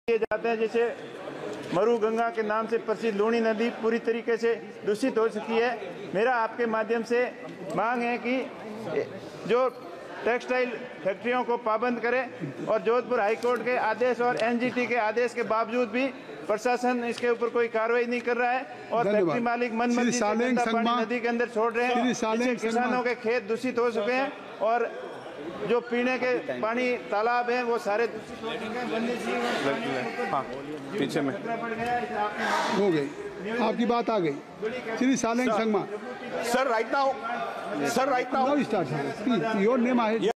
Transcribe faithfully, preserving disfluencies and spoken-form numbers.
किए जाते हैं। जैसे मरु गंगा के नाम से प्रसिद्ध लूणी नदी पूरी तरीके से दूषित हो चुकी है। मेरा आपके माध्यम से मांग है कि जो टेक्सटाइल फैक्ट्रियों को पाबंद करें और जोधपुर हाईकोर्ट के आदेश और एनजीटी के आदेश के बावजूद भी प्रशासन इसके ऊपर कोई कार्रवाई नहीं कर रहा है और फैक्ट्री मालिक मनमर्जी से गंदा पानी नदी के अंदर छोड़ रहे हैं। इससे किसानों के खेत दूषित हो चुके हैं और जो पीने के पानी तालाब हैं वो सारे दूषित हो चुके हैं। हाँ, पीछे में हो गई, आपकी बात आ गई। Shri Saleng Sangma sir right now sir right now start your name I